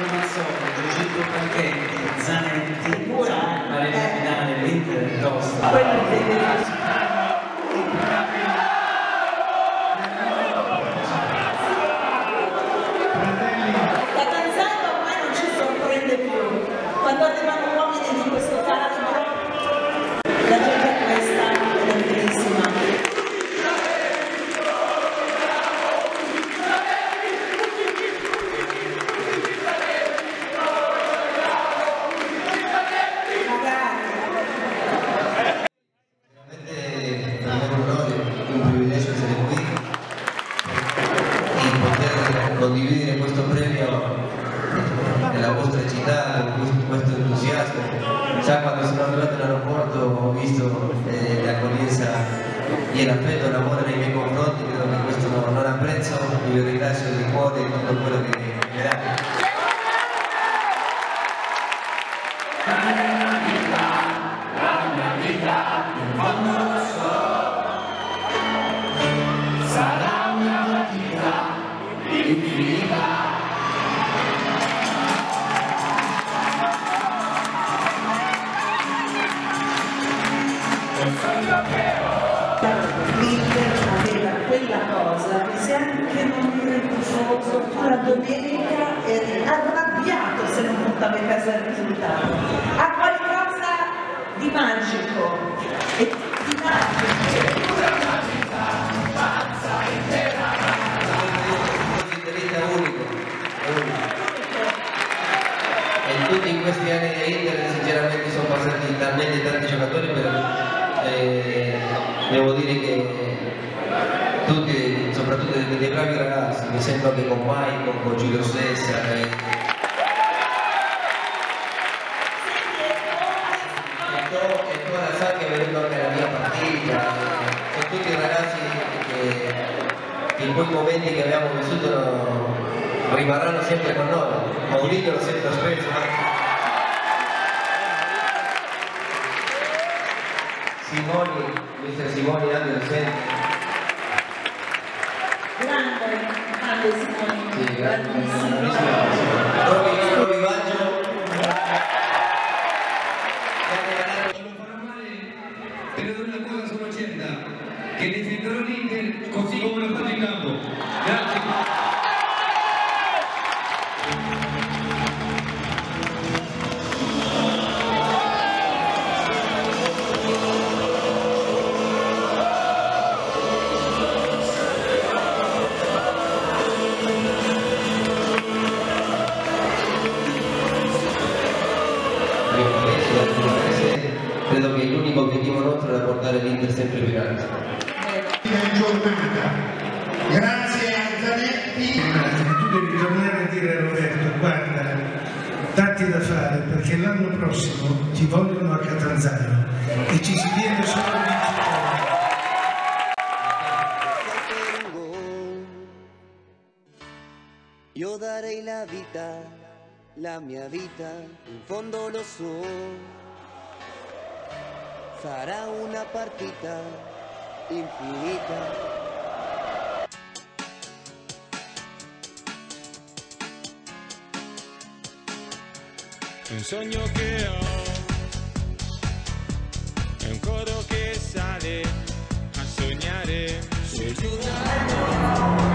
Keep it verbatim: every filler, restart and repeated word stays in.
Mazzoni, Giorgito Franchetti, Zanetti, Maria Capitana dell'Inter, Tosta. La Tanzania ormai non ci sorprende più. Quando arrivano uomini di questo calibro, la gente è questa ed è bellissima. Condividere questo premio nella vostra città con questo entusiasmo. Già quando sono arrivato all'aeroporto ho visto eh, l'accoglienza e l'affetto e l'amore nei miei confronti, credo che questo non, non apprezzo, vi ringrazio di cuore di tutto quello che mi date. Sarà una partita infinita. L'Inter aveva quella cosa che se anche non eri tifoso, tu la domenica eri arrabbiato se non portavi a casa il risultato. Ha qualcosa di magico e di magico. Tutti in questi anni di Inter sinceramente sono passati talmente tanti giocatori, però eh, devo dire che tutti, soprattutto dei, dei bravi ragazzi, mi sembra che con Maicon, con Giulio Sessa eh, e tu la sa che è venuto anche alla mia partita, eh, sono tutti ragazzi che, che in quei momenti che abbiamo vissuto no, rimarranno sempre con noi. Maurizio lo sento spesso. Simoni, mister Simoni anche lo sento. Grande, grande Simone. Sì, grandissimo. Trovi, trovi Maggio. Non farà male, però una cosa sono certa, che difenderò l'Inter così come lo fatto in campo. Grazie. Credo che l'unico obiettivo nostro è portare l'Inter sempre più in alto. Grazie a Zanetti. Tu devi tornare a dire a Roberto, guarda, datti da fare perché l'anno prossimo ti vogliono a Catanzaro e ci si viene solo vincitore. Io darei la vita, la mia vita, in fondo lo so. Sarà una partita infinita. Un sogno che ho, è un coro che sale a sognare su di una